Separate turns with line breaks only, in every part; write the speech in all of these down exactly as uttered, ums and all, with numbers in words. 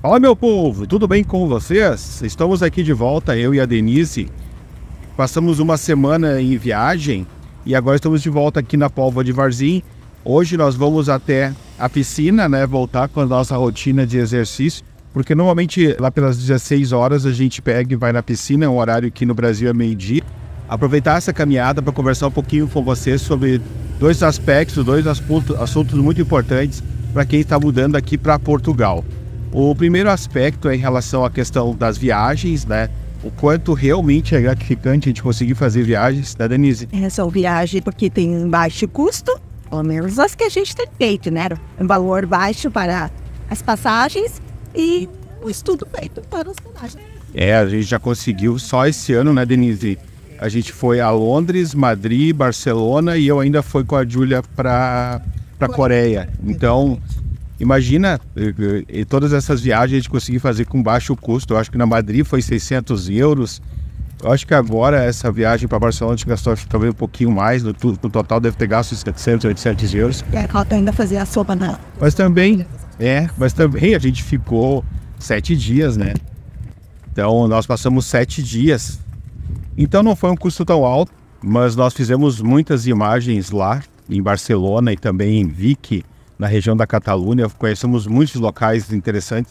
Fala, meu povo, tudo bem com vocês? Estamos aqui de volta, eu e a Denise. Passamos uma semana em viagem e agora estamos de volta aqui na Póvoa de Varzim. Hoje nós vamos até a piscina, né? Voltar com a nossa rotina de exercício, porque normalmente lá pelas dezesseis horas a gente pega e vai na piscina, é um horário que no Brasil é meio-dia. Aproveitar essa caminhada para conversar um pouquinho com vocês sobre dois aspectos, dois assuntos muito importantes para quem está mudando aqui para Portugal. O primeiro aspecto é em relação à questão das viagens, né? O quanto realmente é gratificante a gente conseguir fazer viagens, né, Denise?
É, são viagens porque tem baixo custo, pelo menos as que a gente tem feito, né? Um valor baixo para as passagens e o estudo feito para as passagens.
É, a gente já conseguiu só esse ano, né, Denise? A gente foi a Londres, Madrid, Barcelona e eu ainda fui com a Júlia para a Coreia. Então, imagina, e todas essas viagens a gente conseguir fazer com baixo custo. Eu acho que na Madrid foi seiscentos euros. Eu acho que agora essa viagem para Barcelona a gente gastou talvez um pouquinho mais. No, no total deve ter gasto setecentos, oitocentos euros.
É, falta ainda fazer a sopa, não.
Mas também, é, mas também a gente ficou sete dias, né? Então nós passamos sete dias. Então não foi um custo tão alto, mas nós fizemos muitas imagens lá em Barcelona e também em Vic, na região da Catalunha. Conhecemos muitos locais interessantes.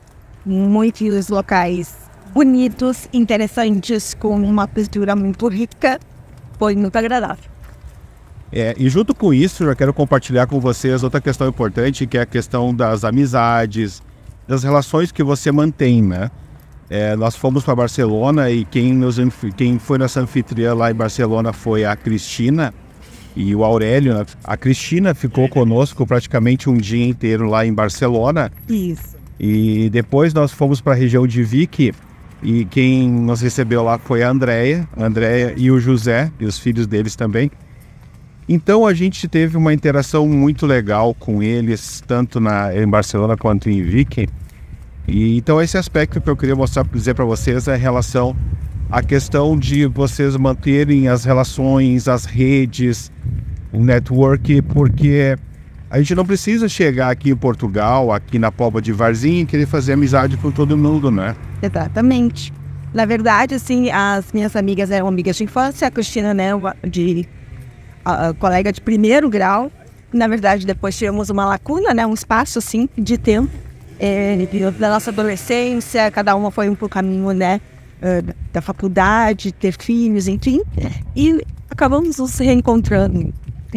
Muitos locais bonitos, interessantes, com uma cultura muito rica. Foi muito agradável.
É, e junto com isso, eu já quero compartilhar com vocês outra questão importante, que é a questão das amizades, das relações que você mantém, né? É, nós fomos para Barcelona e quem, nos, quem foi nossa anfitriã lá em Barcelona foi a Cristina e o Aurélio. Né? A Cristina ficou conosco praticamente um dia inteiro lá em Barcelona.
Isso.
E depois nós fomos para a região de Vic e quem nos recebeu lá foi a Andréia, a Andréia e o José e os filhos deles também. Então a gente teve uma interação muito legal com eles, tanto na, em Barcelona quanto em Vic. E, então esse aspecto que eu queria mostrar, dizer para vocês é em relação à questão de vocês manterem as relações, as redes, o network, porque a gente não precisa chegar aqui em Portugal, aqui na Póvoa de Varzim e querer fazer amizade com todo mundo, né?
Exatamente. Na verdade, assim, as minhas amigas eram amigas de infância, a Cristina, né, de a, a colega de primeiro grau. Na verdade, depois tivemos uma lacuna, né, um espaço, assim, de tempo. É, da nossa adolescência, cada uma foi um pro caminho, né, da faculdade, ter filhos, enfim, e acabamos nos reencontrando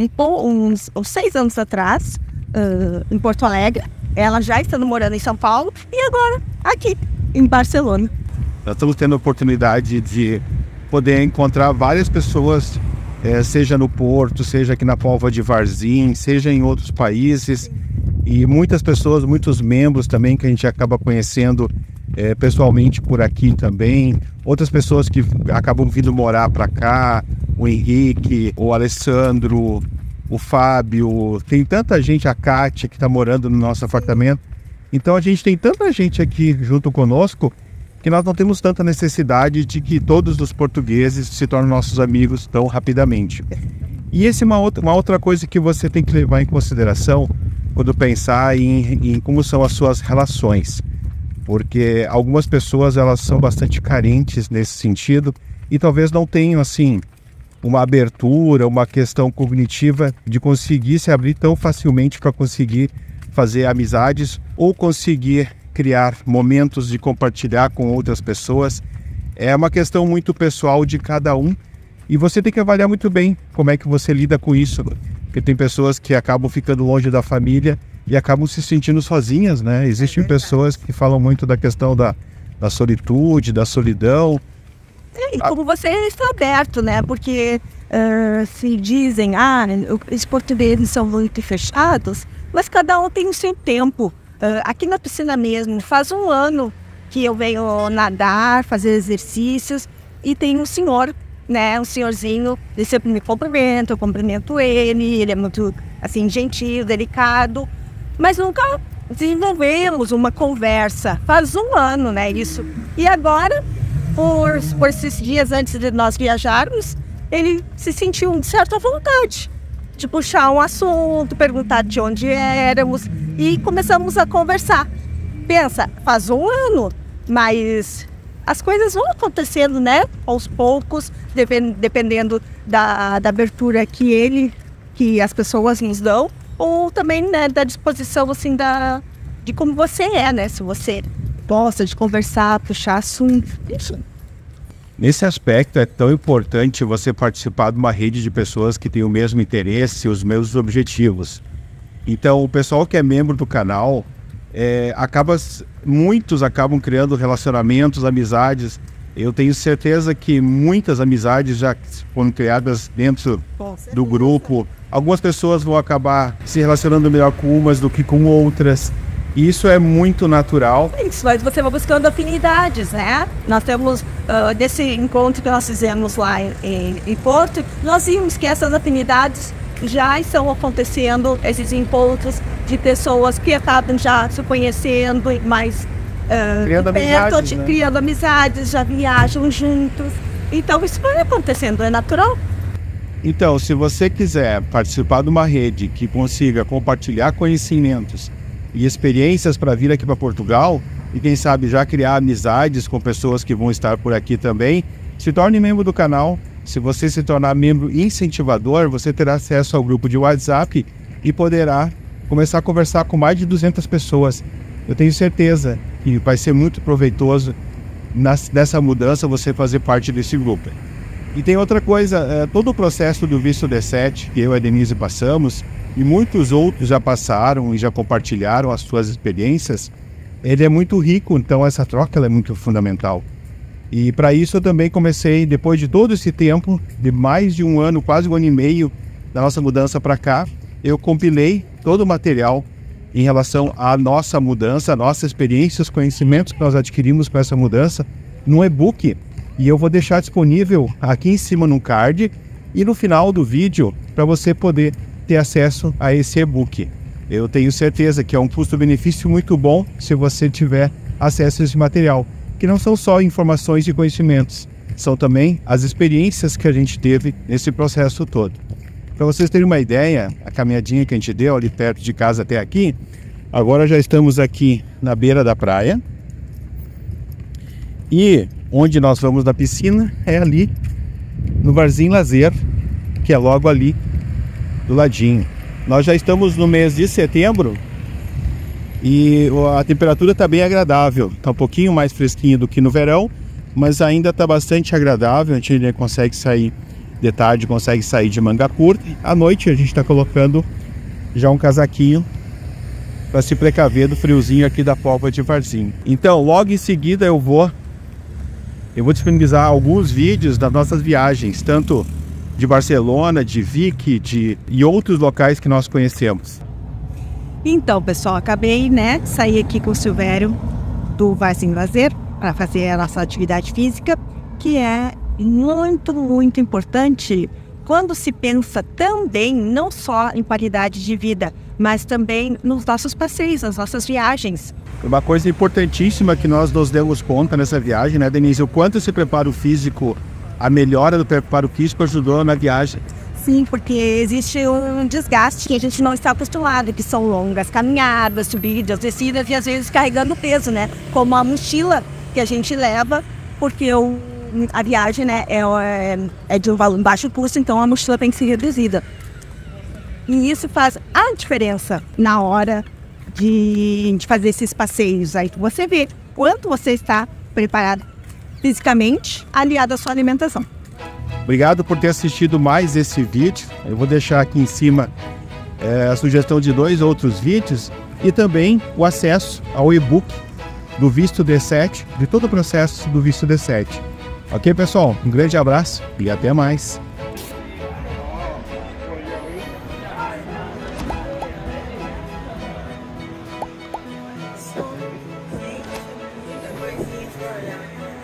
uns, uns seis anos atrás, uh, em Porto Alegre. Ela já estando morando em São Paulo e agora aqui em Barcelona.
Nós estamos tendo a oportunidade de poder encontrar várias pessoas, é, seja no Porto, seja aqui na Póvoa de Varzim, seja em outros países. E muitas pessoas, muitos membros também que a gente acaba conhecendo é, pessoalmente por aqui também. Outras pessoas que acabam vindo morar para cá, o Henrique, o Alessandro, o Fábio. Tem tanta gente, a Kátia, que está morando no nosso apartamento. Então a gente tem tanta gente aqui junto conosco que nós não temos tanta necessidade de que todos os portugueses se tornem nossos amigos tão rapidamente. E essa é uma outra, uma outra coisa que você tem que levar em consideração quando pensar em, em como são as suas relações, porque algumas pessoas elas são bastante carentes nesse sentido e talvez não tenham assim uma abertura, uma questão cognitiva de conseguir se abrir tão facilmente para conseguir fazer amizades ou conseguir criar momentos de compartilhar com outras pessoas. É uma questão muito pessoal de cada um e você tem que avaliar muito bem como é que você lida com isso. Porque tem pessoas que acabam ficando longe da família e acabam se sentindo sozinhas, né? Existem é pessoas que falam muito da questão da, da solitude, da solidão.
É, e como você está aberto, né? Porque uh, se dizem, ah, os portugueses são muito fechados, mas cada um tem o seu tempo. Uh, aqui na piscina mesmo, faz um ano que eu venho nadar, fazer exercícios e tem um senhor, né, um senhorzinho, ele sempre me cumprimenta, eu cumprimento ele, ele é muito, assim, gentil, delicado, mas nunca desenvolvemos uma conversa, faz um ano, né, isso, e agora, por, por esses dias antes de nós viajarmos, ele se sentiu de certa vontade de puxar um assunto, perguntar de onde éramos, e começamos a conversar. pensa, faz um ano, mas as coisas vão acontecendo, né? Aos poucos, dependendo da, da abertura que ele, que as pessoas nos dão, ou também, né, da disposição, assim, da, de como você é, né? Se você gosta de conversar, puxar assunto, isso.
Nesse aspecto, é tão importante você participar de uma rede de pessoas que têm o mesmo interesse, os mesmos objetivos. Então, o pessoal que é membro do canal, é, acaba, muitos acabam criando relacionamentos, amizades. Eu tenho certeza que muitas amizades já foram criadas dentro do grupo. Algumas pessoas vão acabar se relacionando melhor com umas do que com outras. Isso é muito natural.
Isso, mas você vai buscando afinidades, né? Nós temos, uh, desse encontro que nós fizemos lá em, em Porto, nós vimos que essas afinidades já estão acontecendo, esses encontros de pessoas que acabam já se conhecendo mais uh,
criando,
perto,
amizades, né?
criando amizades, já viajam juntos. Então isso vai acontecendo, é natural.
Então, se você quiser participar de uma rede que consiga compartilhar conhecimentos e experiências para vir aqui para Portugal, e quem sabe já criar amizades com pessoas que vão estar por aqui também, se torne membro do canal. Se você se tornar membro incentivador, você terá acesso ao grupo de WhatsApp e poderá começar a conversar com mais de duzentas pessoas. Eu tenho certeza que vai ser muito proveitoso nessa mudança você fazer parte desse grupo. E tem outra coisa, é, todo o processo do visto D sete que eu e a Denise passamos, e muitos outros já passaram e já compartilharam as suas experiências, ele é muito rico, então essa troca ela é muito fundamental. E para isso eu também comecei, depois de todo esse tempo, de mais de um ano, quase um ano e meio da nossa mudança para cá, eu compilei todo o material em relação à nossa mudança, a nossa experiência, os conhecimentos que nós adquirimos com essa mudança, num e-book. E eu vou deixar disponível aqui em cima no card e no final do vídeo para você poder ter acesso a esse e-book. Eu tenho certeza que é um custo-benefício muito bom se você tiver acesso a esse material, que não são só informações e conhecimentos, são também as experiências que a gente teve nesse processo todo. Para vocês terem uma ideia, a caminhadinha que a gente deu ali perto de casa até aqui, agora já estamos aqui na beira da praia, e onde nós vamos na piscina é ali no Varzinho Lazer, que é logo ali do ladinho. Nós já estamos no mês de setembro e a temperatura está bem agradável, está um pouquinho mais fresquinho do que no verão, mas ainda está bastante agradável. A gente ainda consegue sair de tarde, consegue sair de manga curta. À noite a gente está colocando já um casaquinho para se precaver do friozinho aqui da Póvoa de Varzim. Então logo em seguida eu vou eu vou disponibilizar alguns vídeos das nossas viagens, tanto de Barcelona, de Vic, de e outros locais que nós conhecemos.
Então, pessoal, acabei, né, de sair aqui com o Silvério do Varzinho Lazer para fazer a nossa atividade física, que é muito, muito importante quando se pensa também não só em qualidade de vida, mas também nos nossos passeios, nas nossas viagens.
Uma coisa importantíssima que nós nos demos conta nessa viagem, né, Denise, o quanto esse preparo físico, a melhora do preparo físico ajudou na viagem.
Sim, porque existe um desgaste que a gente não está acostumado, que são longas caminhadas, subidas, descidas e às vezes carregando peso, né? Como a mochila que a gente leva, porque o, a viagem, né, é, é de um valor baixo custo, então a mochila tem que ser reduzida. E isso faz a diferença na hora de, de fazer esses passeios. Aí você vê quanto você está preparado fisicamente, aliado à sua alimentação.
Obrigado por ter assistido mais esse vídeo. Eu vou deixar aqui em cima é, a sugestão de dois outros vídeos e também o acesso ao e-book do visto D sete, de todo o processo do visto D sete. Ok, pessoal? Um grande abraço e até mais.
Coisinha pra olhar.